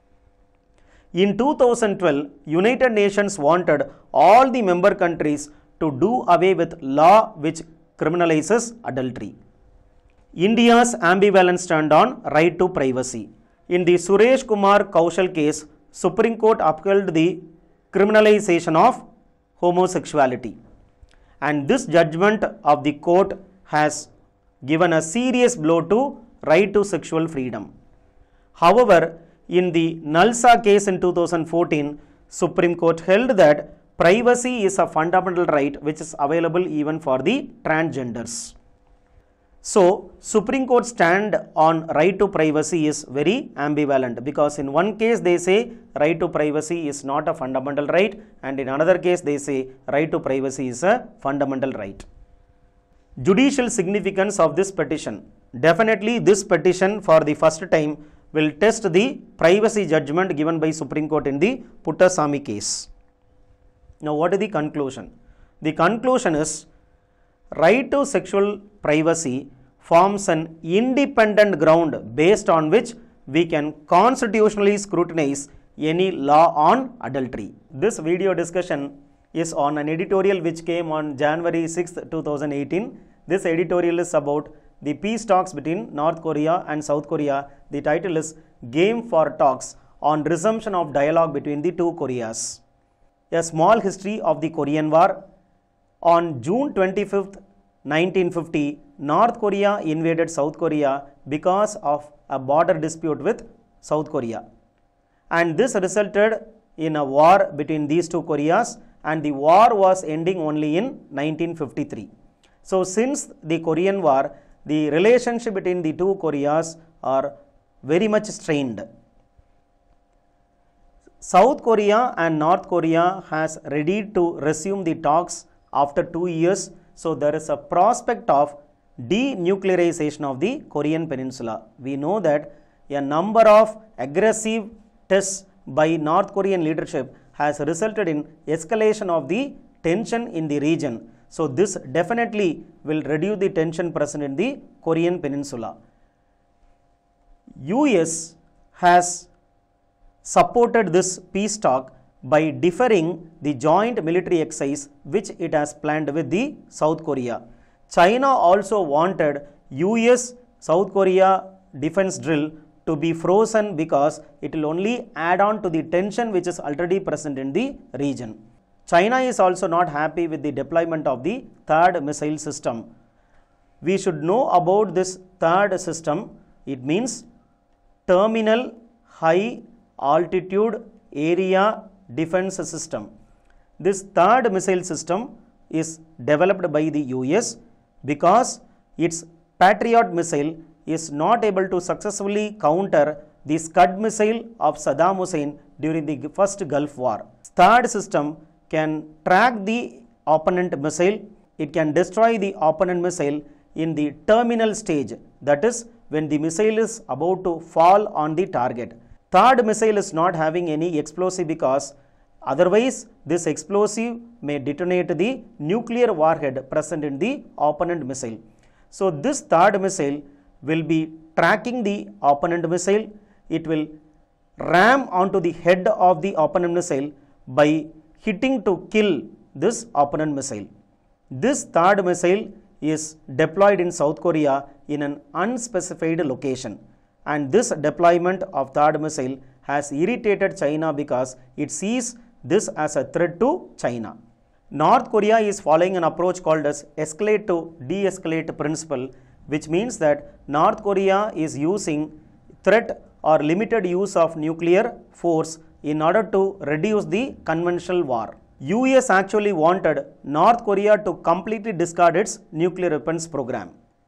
In two thousand twelve, United Nations wanted all the member countries to do away with law which criminalizes adultery. India's ambivalent stand on right to privacy. In the Suresh Kumar Kaushal case, Supreme Court upheld the criminalization of homosexuality. and this judgment of the court has given a serious blow to right to sexual freedom. However, in the Nalsa case in two thousand fourteen, Supreme Court held that privacy is a fundamental right which is available even for the transgenders. So, Supreme Court stand on right to privacy is very ambivalent, because in one case they say right to privacy is not a fundamental right, and in another case they say right to privacy is a fundamental right. Judicial significance of this petition. Definitely this petition for the first time will test the privacy judgment given by Supreme Court in the Puttasamy case. Now what is the conclusion? The conclusion is right to sexual privacy forms an independent ground based on which we can constitutionally scrutinize any law on adultery. This video discussion is on an editorial which came on January sixth two thousand eighteen. This editorial is about the peace talks between North Korea and South Korea. The title is Game for Talks on Resumption of Dialogue Between the Two Koreas. A small history of the Korean War. On June twenty-fifth, nineteen fifty, North Korea invaded South Korea because of a border dispute with South Korea. And this resulted in a war between these two Koreas, and the war was ending only in nineteen fifty-three. So since the Korean War, the relationship between the two Koreas are very much strained. South Korea and North Korea has ready to resume the talks after two years. So there is a prospect of denuclearization of the Korean Peninsula. We know that a number of aggressive tests by North Korean leadership has resulted in escalation of the tension in the region. So this definitely will reduce the tension present in the Korean Peninsula. U S has supported this peace talk by deferring the joint military exercise which it has planned with the South Korea. China also wanted U S South Korea defense drill to be frozen because it will only add on to the tension which is already present in the region. China is also not happy with the deployment of the third missile system. We should know about this third system. It means Terminal High Altitude Area Defense System. This third missile system is developed by the U S because its Patriot missile is not able to successfully counter the Scud missile of Saddam Hussein during the first Gulf War. Third system can track the opponent missile. It can destroy the opponent missile in the terminal stage, that is when the missile is about to fall on the target. Third missile is not having any explosive because otherwise this explosive may detonate the nuclear warhead present in the opponent missile. So this third missile will be tracking the opponent missile. It will ram onto the head of the opponent missile by hitting to kill this opponent missile. This third missile is deployed in South Korea in an unspecified location, and this deployment of third missile has irritated China because it sees this as a threat to China. North Korea is following an approach called as escalate to de-escalate principle, which means that North Korea is using threat or limited use of nuclear force in order to reduce the conventional war. U S actually wanted North Korea to completely discard its nuclear weapons program.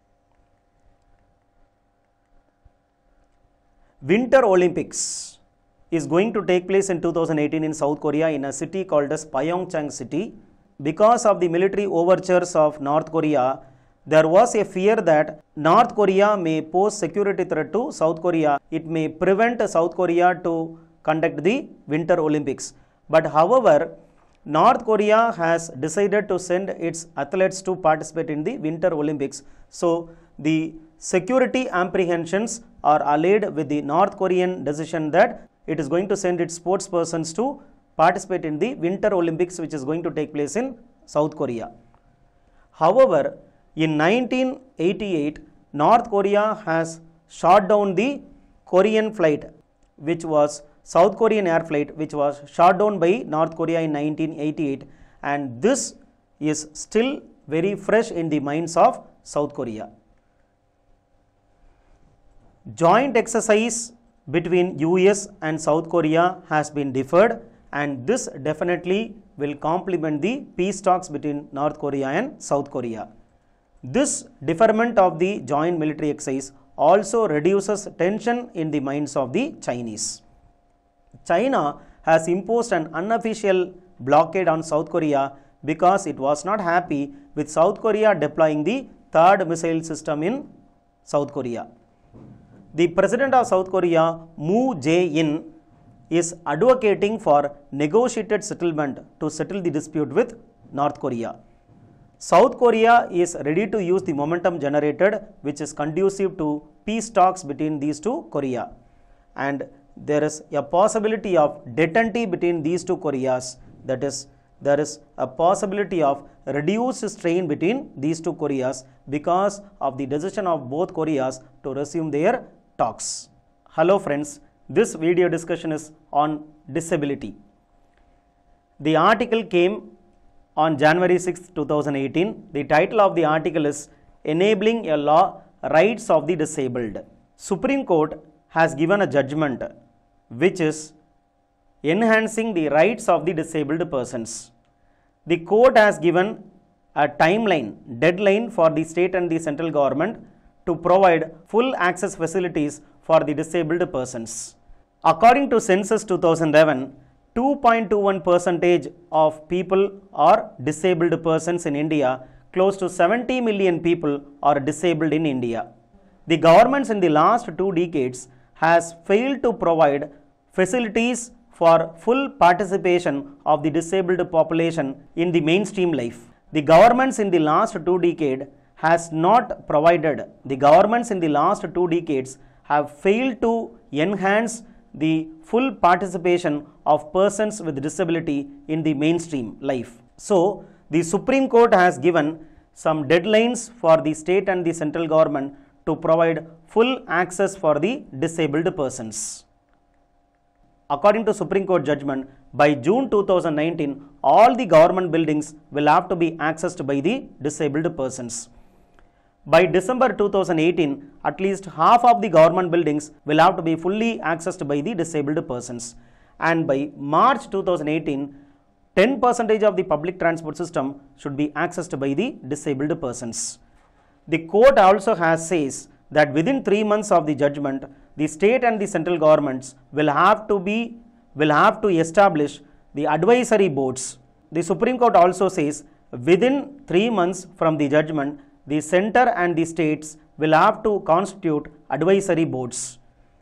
Winter Olympics is going to take place in two thousand eighteen in South Korea in a city called as Pyeongchang city. Because of the military overtures of North Korea, there was a fear that North Korea may pose security threat to South Korea. It may prevent South Korea to conduct the Winter Olympics. But however, North Korea has decided to send its athletes to participate in the Winter Olympics. So the security apprehensions are allayed with the North Korean decision that it is going to send its sports persons to participate in the Winter Olympics, which is going to take place in South Korea. However, in nineteen eighty-eight, North Korea has shot down the Korean flight, which was South Korean air flight, which was shot down by North Korea in nineteen eighty-eight, and this is still very fresh in the minds of South Korea. Joint exercise between U S and South Korea has been deferred, and this definitely will complement the peace talks between North Korea and South Korea. This deferment of the joint military exercise also reduces tension in the minds of the Chinese. China has imposed an unofficial blockade on South Korea because it was not happy with South Korea deploying the third missile system in South Korea. The President of South Korea, Moon Jae-in, is advocating for negotiated settlement to settle the dispute with North Korea. South Korea is ready to use the momentum generated, which is conducive to peace talks between these two Korea. And there is a possibility of detente between these two Koreas. That is, there is a possibility of reduced strain between these two Koreas because of the decision of both Koreas to resume their talks. Hello friends, this video discussion is on disability. The article came on January sixth, two thousand eighteen. The title of the article is Enabling a Law, Rights of the Disabled. Supreme Court has given a judgment which is enhancing the rights of the disabled persons. The court has given a timeline, deadline for the state and the central government to provide full access facilities for the disabled persons. According to Census two thousand eleven, two point two one percent of people are disabled persons in India. Close to seventy million people are disabled in India. The governments in the last two decades has failed to provide facilities for full participation of the disabled population in the mainstream life. The governments in the last two decades has not provided, the governments in the last two decades have failed to enhance the full participation of persons with disability in the mainstream life. So, the Supreme Court has given some deadlines for the state and the central government to provide full access for the disabled persons. According to Supreme Court judgment, by June two thousand nineteen, all the government buildings will have to be accessed by the disabled persons. By December two thousand eighteen, at least half of the government buildings will have to be fully accessed by the disabled persons. And by March two thousand eighteen, ten percent of the public transport system should be accessed by the disabled persons. The court also has says that within three months of the judgment, the state and the central governments will have to be will have to establish the advisory boards. The Supreme Court also says within three months from the judgment, the center and the states will have to constitute advisory boards.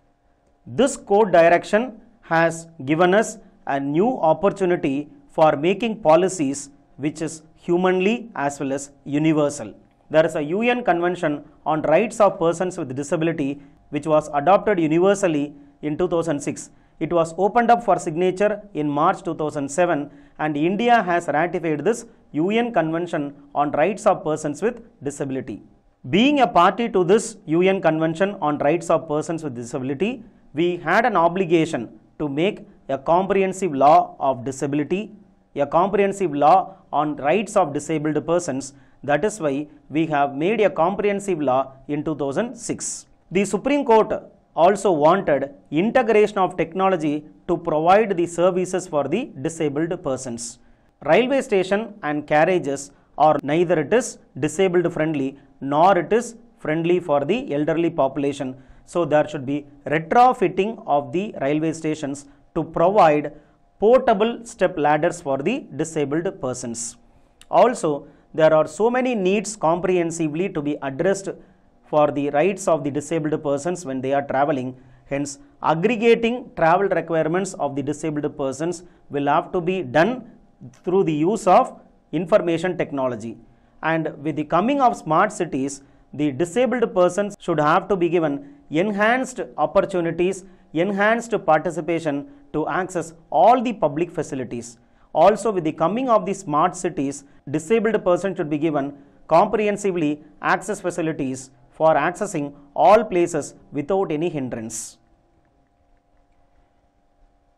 This court direction has given us a new opportunity for making policies which is humanly as well as universal. There is a U N Convention on Rights of Persons with Disability which was adopted universally in two thousand six. It was opened up for signature in March two thousand seven, and India has ratified this U N Convention on Rights of Persons with Disability. Being a party to this U N Convention on Rights of Persons with Disability, we had an obligation to make a comprehensive law of disability, a comprehensive law on rights of disabled persons. That is why we have made a comprehensive law in two thousand six. The Supreme Court also wanted integration of technology to provide the services for the disabled persons. Railway station and carriages are neither it is disabled friendly nor it is friendly for the elderly population. So there should be retrofitting of the railway stations to provide portable step ladders for the disabled persons. Also, there are so many needs comprehensively to be addressed for the rights of the disabled persons when they are traveling. Hence, aggregating travel requirements of the disabled persons will have to be done through the use of information technology. And with the coming of smart cities, the disabled persons should have to be given enhanced opportunities, enhanced participation to access all the public facilities. Also, with the coming of the smart cities, disabled persons should be given comprehensively access facilities for accessing all places without any hindrance.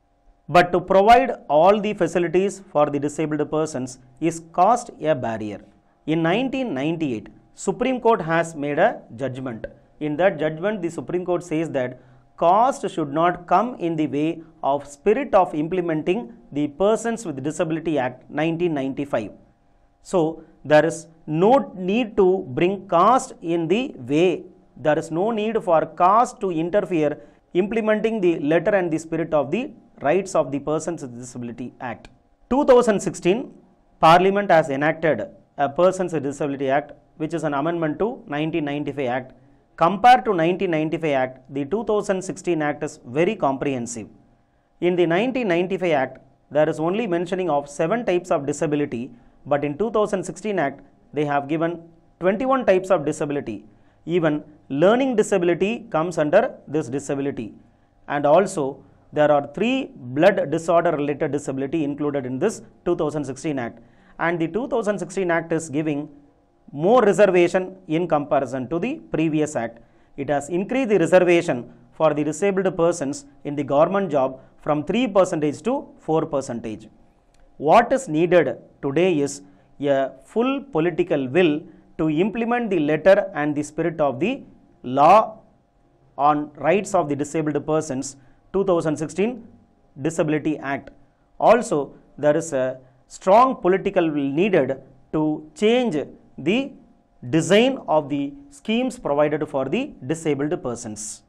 But to provide all the facilities for the disabled persons is cost a barrier. In nineteen ninety-eight, Supreme Court has made a judgment. In that judgment, the Supreme Court says that cost should not come in the way of spirit of implementing the Persons with Disability Act nineteen ninety-five. So, there is no need to bring cost in the way. There is no need for cost to interfere implementing the letter and the spirit of the Rights of the Persons with Disability Act. two thousand sixteen, Parliament has enacted a Persons with Disability Act, which is an amendment to nineteen ninety-five Act. Compared to nineteen ninety-five Act, the two thousand sixteen Act is very comprehensive. In the nineteen ninety-five Act, there is only mentioning of seven types of disability, but in two thousand sixteen Act, they have given twenty-one types of disability. Even learning disability comes under this disability. And also, there are three blood disorder related disability included in this two thousand sixteen Act. And the two thousand sixteen Act is giving more reservation in comparison to the previous Act. It has increased the reservation for the disabled persons in the government job from three percent to four percent. What is needed today is a full political will to implement the letter and the spirit of the law on rights of the disabled persons two thousand sixteen Disability Act. Also, there is a strong political will needed to change the design of the schemes provided for the disabled persons.